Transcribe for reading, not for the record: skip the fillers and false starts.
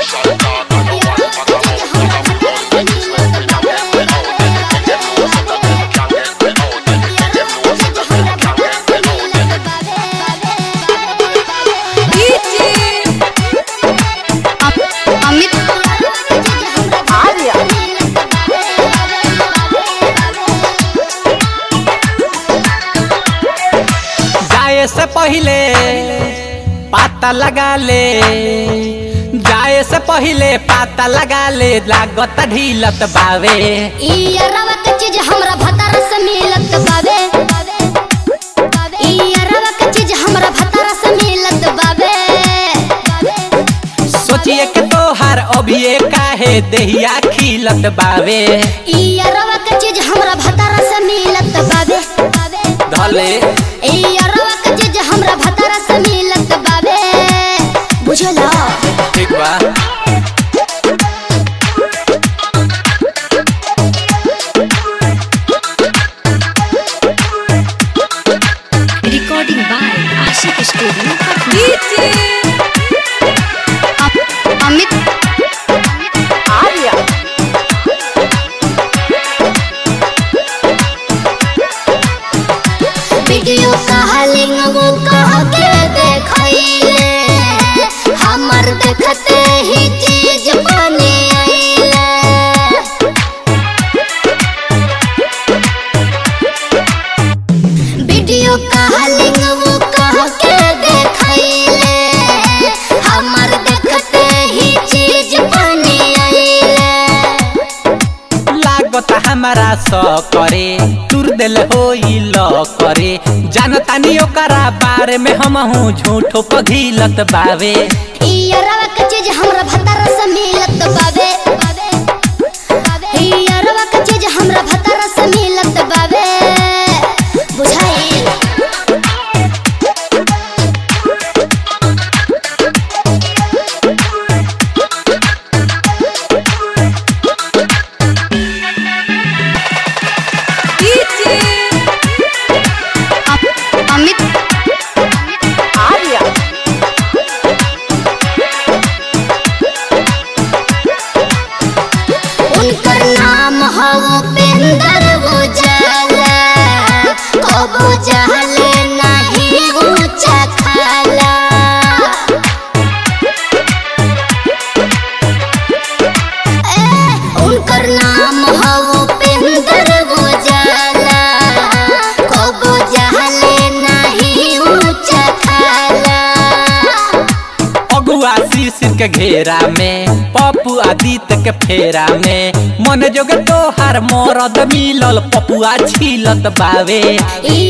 से पहले पाता लगा ले, जाए से पहले पाता लगा ले, लागत ढीलत बावे। ई रवा के चीज हमरा भतारा से मिलत बावे, ई रवा के चीज हमरा भतारा से मिलत बावे। सोचिए के तोहार अभी काहे देहिया खिलत बावे। ई रवा के चीज हमरा भतारा से मिलत बावे, धले ई रवा के चीज हमरा भतारा से मिलत बावे, बुझला? ठीक बा। Recording by Ashiq studio Amit Arya. Video calling वो कह के देखैले, हमर देखते ही चीज बने आइले। वीडियो कॉलिंग वो कह के देखैले, हमर देखते ही चीज बने आइले। लागत हमारा स करे तुर दिल होई ल करे, जानतानी ओकरा बारे में हमहू झूठो पघिलत बावे। ई रवा के चीज हमरा भतारा से मिलत बावे, ई रवा के चीज हमरा भतारा से मिलत बावे, बुझाई? अमित आर्या। उनकर नाम हो उपेंद्र उजाला, कबो जहले नहीं ऊंचा खाला। उनकर नाम हो उपेंद्र उजाला, कबो जहले नहीं ऊंचा खाला। अगुआ शीशिर के घेरा में, पप्पू आदित्य के फेरा में, मन जोगे तोहार मरद मिलल पपुआ छिलत बावे। ई